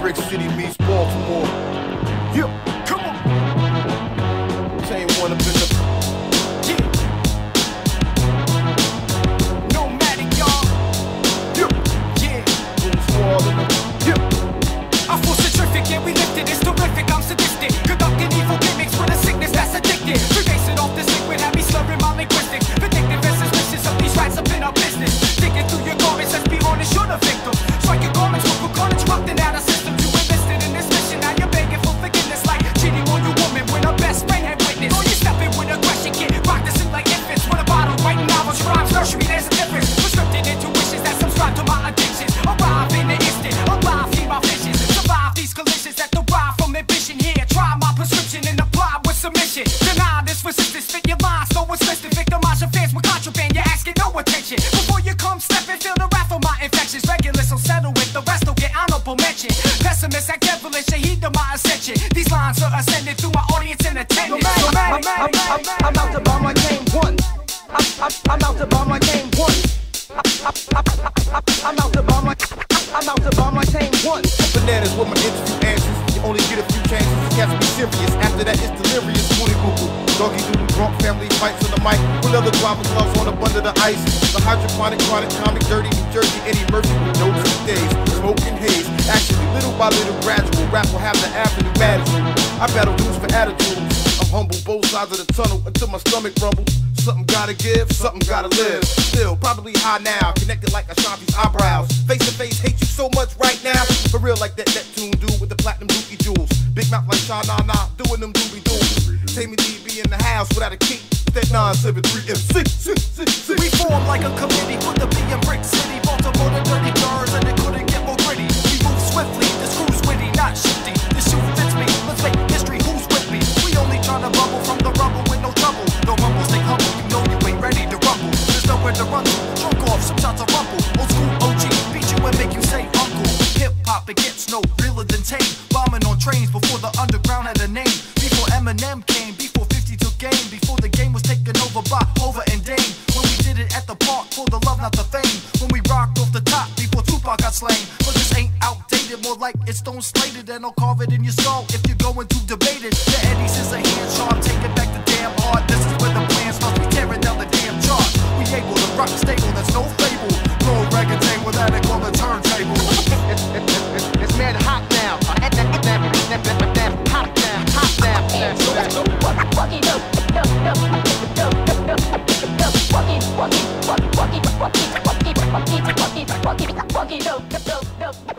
Brick City meets Baltimore. Yep, come on. Tame one up in the. Yeah. Nomadic, y'all. Yep. Yeah. Boom squad in the. Yep. I feel centrific, yeah, we lifted, it's terrific, I'm sadistic. Conducting evil gimmicks with a sickness that's addicted. Rebase it off this liquid, have me slurring my linguistics. Vindictive and suspicious of these rats up in our business. Digging through your garments, let's be honest, you're the victim. Strike your garments with carnage, corrupting out of system. You enlisted in this mission, now you're begging for forgiveness. Like cheating on your woman when her best friend had witness. Or you stepping with aggression, get rocked to sleep like infants. With a bottle, writing novels, rhymes, nursery, there's a difference. Prescripted intuitions that subscribe to my addictions. Arrive in an instant, alive, feed my visions. Survive these collisions that derive from ambition. Here, try my prescription and apply with submission. Deny this resistance, fit your lines, no one's listening. Victimize your fans with contraband, you're asking no attention. Before you come step and feel the wrath of my infections. Regular, so settle it, the rest will get honorable mention. Pessimists act devilish, they heed to my ascension. These lines are ascending through my audience in attendance. I'm out to buy my game one. I'm out to buy my game one. I'm out to buy my Tame one. Bananas with my interview answers. You only get a few chances. Cats be serious. After that, it's delirious. Moody boo-boo. Doggy doodle drunk family fights on the mic. With other driver gloves on up under the ice. The hydroponic, chronic, comic, dirty, New Jersey, Eddie Murphy with no 2 days. Smoking haze. Actually, little by little, gradual. Rap will have the avenue attitude. I battle dudes for attitudes. I'm humble, both sides of the tunnel until my stomach rumbles. Something gotta give, something gotta live. Still, probably high now, connected like Ashanti's eyebrows. Face to face, hate you so much right now. For real, like that Neptune dude with the platinum dookie jewels. Big mouth like Sha Na Na, doing them doobie doos. Tame DB in the house without a key. That 973 MC. We form like a committee, put the B in Brick City. Baltimore the dirty girls, and it couldn't get more gritty. We move swiftly, this crew's witty, not shifty. This shoe fits me, let's make history, who's with me? We only tryna bubble from the rubble with no trouble. No rumble, stay humble, you know you ain't ready to rumble. There's nowhere to run to, drunk off, some shots of rumble. Old school OG, beat you and make you say uncle. Hip hop, it gets no realer than Tame. Bombing on trains before the underground had a name. Before Eminem came, before 50 took game. Before the game was taken over by Hova and Dame. When we did it at the park for the love, not the fame. When we rocked off the top before Tupac got slain. But this ain't outdated, more like it's stone slated. And I'll carve it in your skull if you're going to debate it. The Eddie's is a hand sharp, taking back the damn art. This is where the plan starts, we tearing down the damn chart. We able to rock stable, that's no fable. Roll reggaeton with attic on the turntable. It's mad hot now. Hot now.